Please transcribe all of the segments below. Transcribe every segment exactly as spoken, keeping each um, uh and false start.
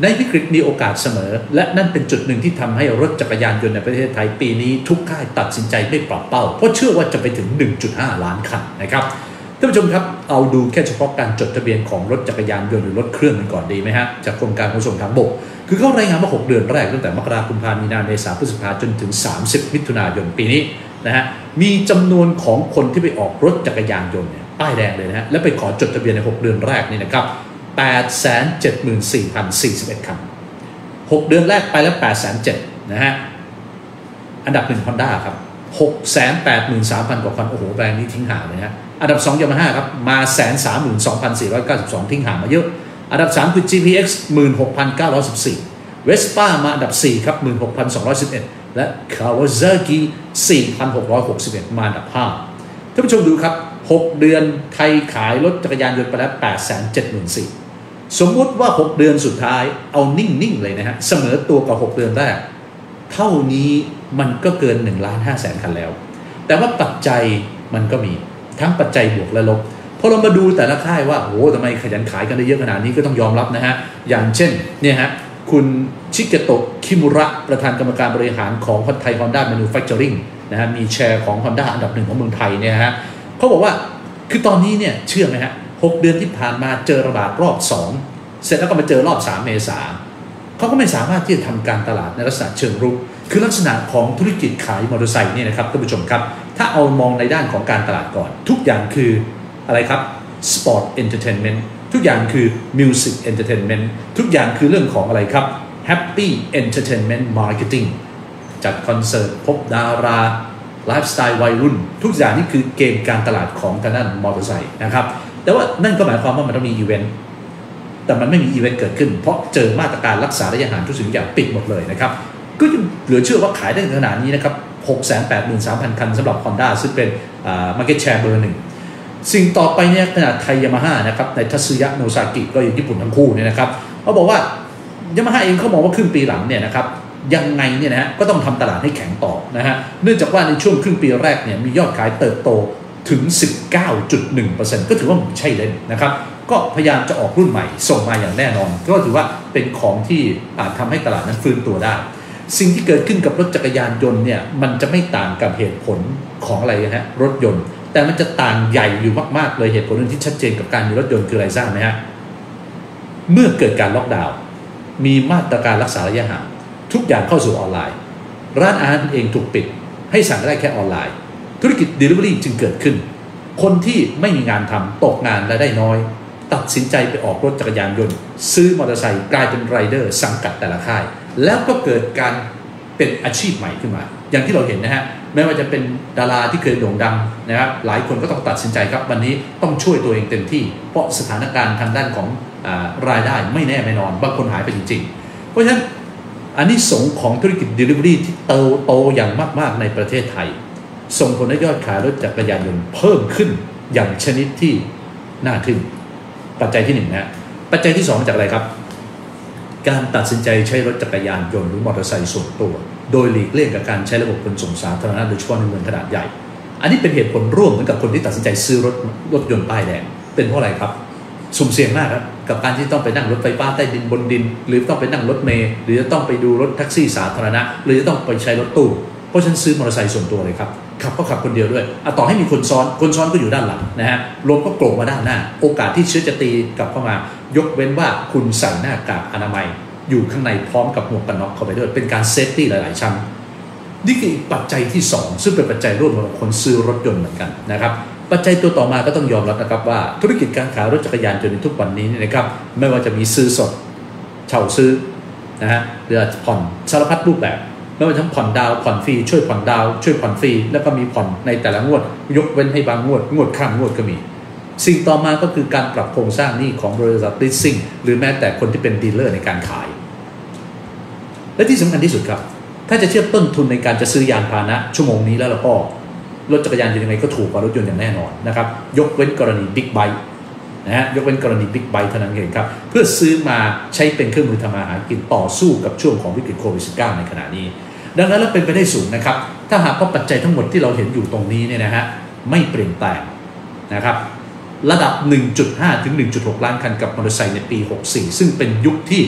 ในวิกฤตมีโอกาสเสมอและนั่นเป็นจุดหนึ่งที่ทำให้รถจักรยานยนต์ในประเทศไทยปีนี้ทุกค่ายตัดสินใจไม่ปรับเป้าเพราะเชื่อว่าจะไปถึง หนึ่งจุดห้า ล้านคันนะครับท่านผู้ชมครับเอาดูแค่เฉพาะการจดทะเบียนของรถจักรยานยนต์หรือรถเครื่องกันก่อนดีไหมฮะจากกรมการขนส่งทางบกคือเขารายงานว่าหกเดือนแรกตั้งแต่มกราคมกุมภาพันธ์มีนาเมษาพฤษภาจนถึงสามสิบมิถุนายนปีนี้นะฮะมีจำนวนของคนที่ไปออกรถจักรยานยนต์เนี่ยป้ายแดงเลยนะฮะและไปขอจดทะเบียนในหกเดือนแรกนี่นะครับ แปดแสนเจ็ดหมื่นสี่พันสี่สิบเอ็ด คันหกเดือนแรกไปแล้ว แปดแสนเจ็ดหมื่น นะฮะอันดับหนึ่ง Honda ครับ หกแสนแปดหมื่นสามพัน กว่าคันโอ้โหแบรนด์นี้ทิ้งห่างเลยฮะอันดับสอง Yamaha ครับมา หนึ่งแสนสามหมื่นสองพันสี่ร้อยเก้าสิบสอง ทิ้งห่างมาเยอะอันดับสามคือ จี พี เอ็กซ์ หนึ่งหมื่นหกพันเก้าร้อยสิบสี่ Vespa มาอันดับสี่ครับ หนึ่งหมื่นหกพันสองร้อยสิบเอ็ด และ Kawasaki สี่พันหกร้อยหกสิบเอ็ด มาอันดับห้าท่านผู้ชมดูครับหกเดือนไทยขายรถจักรยานยนต์ไปแล้ว แปดแสนเจ็ดหมื่นสี่พัน สมมุติว่าหกเดือนสุดท้ายเอานิ่งๆเลยนะฮะเสมอตัวกับหกเดือนแรกเท่านี้มันก็เกิน หนึ่งล้านห้าแสน คันแล้วแต่ว่าปัจจัยมันก็มีทั้งปัจจัยบวกและลบพอเรามาดูแต่ละค่ายว่าโอ้โหทำไมขยันขายกันได้เยอะขนาดนี้ก็ต้องยอมรับนะฮะอย่างเช่นเนี่ยฮะคุณชิเกโตะคิมุระประธานกรรมการบริหารของไทย Honda Manufacturing นะฮะมีแชร์ของ Honda อันดับหนึ่งของเมืองไทยเนี่ยฮะเขาบอกว่าคือตอนนี้เนี่ยเชื่อไหมฮะหกเดือนที่ผ่านมาเจอระบาดรอบสองเสร็จแล้วก็มาเจอรอบสามเมษาเขาก็ไม่สามารถที่จะทำการตลาดในลักษณะเชิงรุกคือลักษณะของธุรกิจขายมอเตอร์ไซค์เนี่ยนะครับท่านผู้ชมครับถ้าเอามองในด้านของการตลาดก่อนทุกอย่างคืออะไรครับ Sport Entertainment ทุกอย่างคือ Music Entertainment ทุกอย่างคือเรื่องของอะไรครับ Happy Entertainment Marketing จัดคอนเสิร์ตพบดาราไลฟ์สไตล์วัยรุ่นทุกอย่างนี่คือเกมการตลาดของทางด้านมอเตอร์ไซค์นะครับแต่ว่านั่นก็หมายความว่ามันต้องมีอีเวนต์แต่มันไม่มีอีเวนต์เกิดขึ้นเพราะเจอมาตรการรักษาระยะห่างทุกสิ่งอย่างปิดหมดเลยนะครับก็ยังเหลือเชื่อว่าขายได้ขนาดนี้นะครับ หกแสนแปดหมื่นสามพัน คันสำหรับ Honda ซึ่งเป็น market share เบอร์หนึ่งสิ่งต่อไปเนี่ยขนาดไทย Yamaha นะครับในทัตสึยะโนซากิก็อยู่ญี่ปุ่นทั้งคู่เนี่ยนะครับเขาบอกว่า Yamaha เองเขามองว่าครึ่งปีหลังเนี่ยนะครับยังไงเนี่ยนะฮะก็ต้องทำตลาดให้แข็งต่อนะฮะเนื่องจากว่าในช่วงครึ่งปีแรกเนี่ยมียอดขายเติบโตถึง สิบเก้าจุดหนึ่งเปอร์เซ็นต์ ก็ถือว่าใช่เล่นนะครับก็พยายามจะออกรุ่นใหม่ส่งมาอย่างแน่นอนก็ถือว่าเป็นของที่อาจทำให้ตลาดนั้นฟื้นตัวได้สิ่งที่เกิดขึ้นกับรถจักรยานยนต์เนี่ยมันจะไม่ต่างกับเหตุผลของอะไรนะฮะรถยนต์แต่มันจะต่างใหญ่อยู่มากๆเลยเหตุผลนึงที่ชัดเจนกับการมีรถยนต์คืออะไรทราบไหมฮะเมื่อเกิดการล็อกดาวน์มีมาตรการรักษาระยะห่างทุกอย่างเข้าสู่ออนไลน์ร้านอาหารเองถูกปิดให้สั่งได้แค่ออนไลน์ธุรกิจ Delivery จึงเกิดขึ้นคนที่ไม่มีงานทำตกงานและได้น้อยตัดสินใจไปออกรถจักรยานยนต์ซื้อมอเตอร์ไซค์กลายเป็นไรเดอร์สังกัดแต่ละค่ายแล้วก็เกิดการเป็นอาชีพใหม่ขึ้นมาอย่างที่เราเห็นนะฮะไม่ว่าจะเป็นดาราที่เคยโด่งดังนะครับหลายคนก็ต้องตัดสินใจครับวันนี้ต้องช่วยตัวเองเต็มที่เพราะสถานการณ์ทางด้านของรายได้ไม่แน่ไม่นอนบางคนหายไปจริงๆเพราะฉะนั้นอันนี้ส่งของธุรกิจ Delivery ที่โตโตอย่างมากๆในประเทศไทยส่งผลให้ยอดขายรถจักรยานยนต์เพิ่มขึ้นอย่างชนิดที่น่าทึ่งปัจจัยที่หนึ่งนะปัจจัยที่สองมาจากอะไรครับการตัดสินใจใช้รถจักรยานยนต์หรือมอเตอร์ไซค์ส่วนตัวโดยหลีกเลี่ยงกับการใช้ระบบขนส่งสาธารณะโดยเฉพาะในเมืองขนาดใหญ่อันนี้เป็นเหตุผลร่วมเหมือนกับคนที่ตัดสินใจซื้อรถรถยนต์ป้ายแดงเป็นเพราะอะไรครับสุ่มเสี่ยงมากครับกับการที่ต้องไปนั่งรถไฟฟ้าใต้ดินบนดินหรือต้องไปนั่งรถเมล์หรือจะต้องไปดูรถแท็กซี่สาธารณะหรือจะต้องไปใช้รถตู้เพราะฉันซื้อมอเตอร์ไซค์ส่วนตัวเลยครับขับก็ขับคนเดียวด้วยอะต่อให้มีคนซ้อนคนซ้อนก็อยู่ด้านหลังนะฮะลมก็โกรกมาด้านหน้าโอกาสที่เชื้อจะตีกลับเข้ามายกเว้นว่าคุณใส่หน้ากากอนามัยอยู่ข้างในพร้อมกับหมวกกันน็อกเข้าไปด้วยเป็นการเซฟตี้หลายๆชั้นนี่คือปัจจัยที่สองซึ่งเป็นปัจจัยร่วมของคนซื้อรถยนต์เหมือนกันนะครับปัจจัยตัวต่อมาก็ต้องยอมรับนะครับว่าธุรกิจการขายรถจักรยานยนต์ในทุกวันนี้นะครับไม่ว่าจะมีซื้อสดเช่าซื้อนะฮะหรือผ่อนสารพัดรูปแบบไม่ว่าทั้งผ่อนดาวผ่อนฟรีช่วยผ่อนดาวช่วยผ่อนฟรีแล้วก็มีผ่อนในแต่ละงวดยกเว้นให้บางงวดงวดข้ามงวดก็มีสิ่งต่อมาก็คือการปรับโครงสร้างหนี้ของบริษัทลิสซิ่งหรือแม้แต่คนที่เป็นดีลเลอร์ในการขายและที่สำคัญที่สุดครับถ้าจะเทียบต้นทุนในการจะซื้อยานพาหนะชั่วโมงนี้แล้วเราก็รถจักรยานยนต์ยังไงก็ถูกกว่ารถยนต์อย่างแน่นอนนะครับยกเว้นกรณีบิ๊กไบค์นะฮะยกเว้นกรณีบิ๊กไบค์เท่านั้นเองครับเพื่อซื้อมาใช้เป็นเครื่องมือทำมาหากินต่อสู้กับช่วงของวิกฤตโควิด สิบเก้า ในขณะนี้ดังนั้นแล้วเป็นไปได้สูงนะครับถ้าหากว่าปัจจัยทั้งหมดที่เราเห็นอยู่ตรงนี้เนี่ยนะฮะไม่เปลี่ยนแปลงนะครับระดับ หนึ่งจุดห้า ถึง หนึ่งจุดหก ล้านคันกับมอเตอร์ไซค์ในปีหกสี่ซึ่งเป็นยุคที่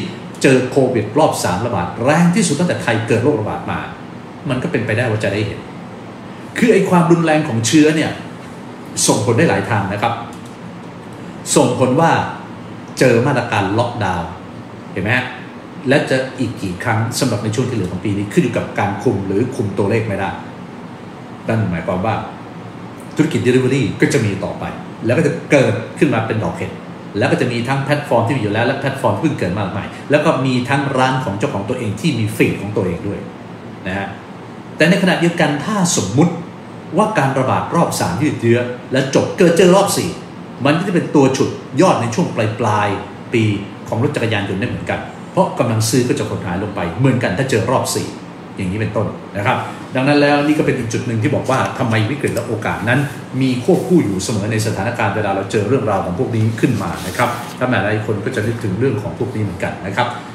เจอโควิดรอบสามระบาดแรงที่สุดตั้งแต่ไทยเกิดโรคระบาดมามันก็เป็นไปได้ว่าจะได้เห็นคือไอ้ความรุนแรงของเชื้อเนี่ยส่งผลได้หลายทางนะครับส่งผลว่าเจอมาตรการล็อกดาวน์เห็นไหมฮะและจะอีกกี่ครั้งสำหรับในช่วงที่เหลือของปีนี้ขึ้นอยู่กับการคุมหรือคุมตัวเลขไม่ได้นั่นหมายความว่าธุรกิจ Delivery ก็จะมีต่อไปแล้วก็จะเกิดขึ้นมาเป็นดอกเห็ดแล้วก็จะมีทั้งแพลตฟอร์มที่มีอยู่แล้วและแพลตฟอร์มเพิ่งเกิดมากมายแล้วก็มีทั้งร้านของเจ้าของตัวเองที่มีฟีดของตัวเองด้วยนะฮะแต่ในขณะเดียวกันถ้าสมมุติว่าการระบาดรอบสามยืดเยื้อและจบเกิดเจอรอบสี่มันก็จะเป็นตัวฉุดยอดในช่วงปลายปลายปีของรถจักรยานยนต์ได้เหมือนกันเพราะกำลังซื้อก็จะหดหายลงไปเหมือนกันถ้าเจอรอบสี่อย่างนี้เป็นต้นนะครับดังนั้นแล้วนี่ก็เป็นอีกจุดหนึ่งที่บอกว่าทำไมวิกฤตและโอกาสนั้นมีควบคู่อยู่เสมอในสถานการณ์เวลาเราเจอเรื่องราวของพวกนี้ขึ้นมานะครับถ้าแม้หลายคนก็จะนึกถึงเรื่องของพวกนี้เหมือนกันนะครับ